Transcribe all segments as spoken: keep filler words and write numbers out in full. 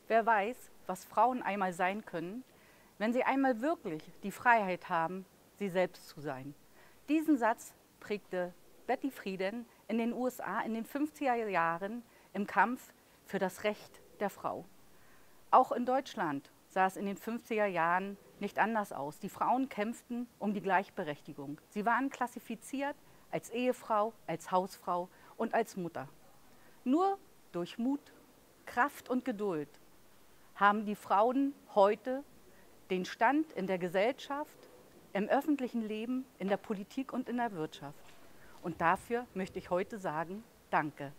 Wer weiß, was Frauen einmal sein können, wenn sie einmal wirklich die Freiheit haben, sie selbst zu sein. Diesen Satz prägte Betty Friedan in den U S A in den fünfziger Jahren im Kampf für das Recht der Frau. Auch in Deutschland sah es in den fünfziger Jahren nicht anders aus. Die Frauen kämpften um die Gleichberechtigung. Sie waren klassifiziert als Ehefrau, als Hausfrau und als Mutter. Nur durch Mut, Kraft und Geduld haben die Frauen heute den Stand in der Gesellschaft, im öffentlichen Leben, in der Politik und in der Wirtschaft. Und dafür möchte ich heute sagen, danke.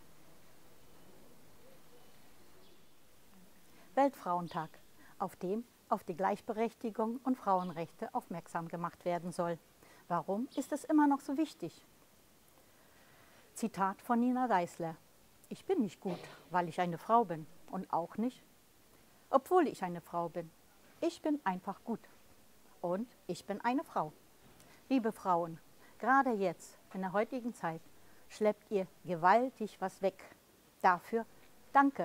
Weltfrauentag, auf dem auf die Gleichberechtigung und Frauenrechte aufmerksam gemacht werden soll. Warum ist es immer noch so wichtig? Zitat von Nina Deißler: Ich bin nicht gut, weil ich eine Frau bin, und auch nicht, obwohl ich eine Frau bin. Ich bin einfach gut. Und ich bin eine Frau. Liebe Frauen, gerade jetzt, in der heutigen Zeit, schleppt ihr gewaltig was weg. Dafür danke.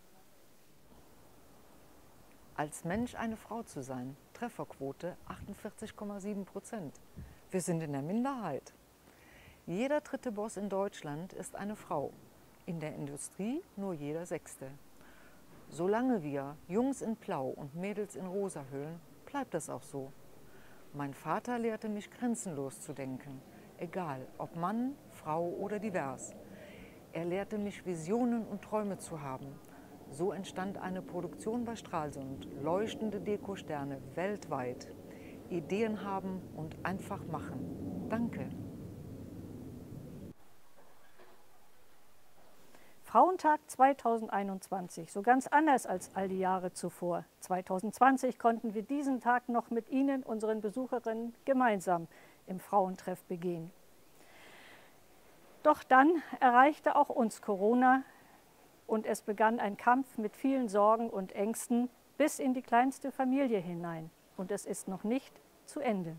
Als Mensch eine Frau zu sein, Trefferquote achtundvierzig Komma sieben Prozent. Wir sind in der Minderheit. Jeder dritte Boss in Deutschland ist eine Frau. In der Industrie nur jeder Sechste. Solange wir Jungs in Blau und Mädels in Rosa hüllen, bleibt das auch so. Mein Vater lehrte mich, grenzenlos zu denken, egal ob Mann, Frau oder divers. Er lehrte mich, Visionen und Träume zu haben. So entstand eine Produktion bei Stralsund, leuchtende Dekosterne weltweit. Ideen haben und einfach machen. Danke. Frauentag zweitausendeinundzwanzig, so ganz anders als all die Jahre zuvor. zweitausendzwanzig konnten wir diesen Tag noch mit Ihnen, unseren Besucherinnen, gemeinsam im Frauentreff begehen. Doch dann erreichte auch uns Corona und es begann ein Kampf mit vielen Sorgen und Ängsten bis in die kleinste Familie hinein. Und es ist noch nicht zu Ende.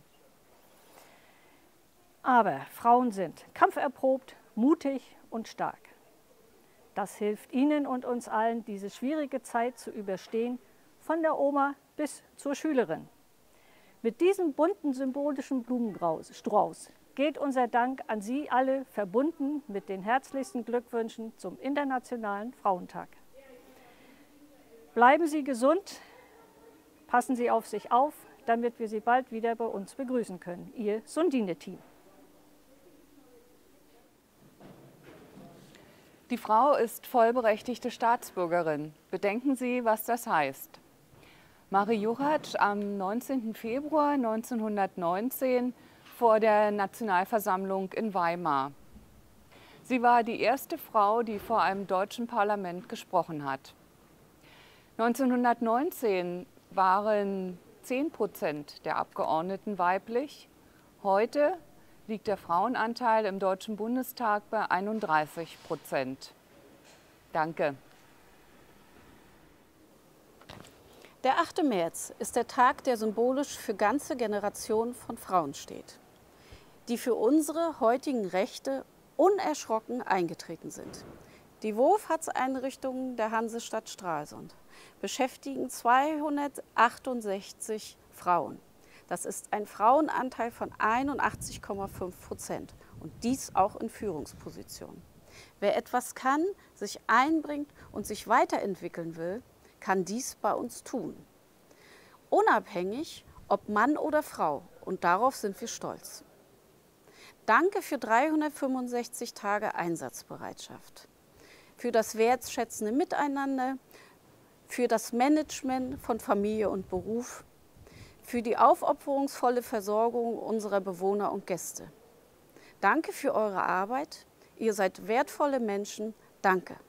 Aber Frauen sind kampferprobt, mutig und stark. Das hilft Ihnen und uns allen, diese schwierige Zeit zu überstehen, von der Oma bis zur Schülerin. Mit diesem bunten symbolischen Blumenstrauß geht unser Dank an Sie alle, verbunden mit den herzlichsten Glückwünschen zum Internationalen Frauentag. Bleiben Sie gesund, passen Sie auf sich auf, damit wir Sie bald wieder bei uns begrüßen können. Ihr Sundine-Team. Die Frau ist vollberechtigte Staatsbürgerin. Bedenken Sie, was das heißt. Marie Juchatsch am neunzehnten Februar neunzehnhundertneunzehn vor der Nationalversammlung in Weimar. Sie war die erste Frau, die vor einem deutschen Parlament gesprochen hat. neunzehnhundertneunzehn waren zehn Prozent der Abgeordneten weiblich. Heute liegt der Frauenanteil im Deutschen Bundestag bei einunddreißig Prozent. Danke. Der achte März ist der Tag, der symbolisch für ganze Generationen von Frauen steht, die für unsere heutigen Rechte unerschrocken eingetreten sind. Die Wohlfahrtseinrichtungen der Hansestadt Stralsund beschäftigen zweihundertachtundsechzig Frauen. Das ist ein Frauenanteil von einundachtzig Komma fünf Prozent und dies auch in Führungspositionen. Wer etwas kann, sich einbringt und sich weiterentwickeln will, kann dies bei uns tun. Unabhängig, ob Mann oder Frau, und darauf sind wir stolz. Danke für dreihundertfünfundsechzig Tage Einsatzbereitschaft, für das wertschätzende Miteinander, für das Management von Familie und Beruf, für die aufopferungsvolle Versorgung unserer Bewohner und Gäste. Danke für eure Arbeit. Ihr seid wertvolle Menschen. Danke.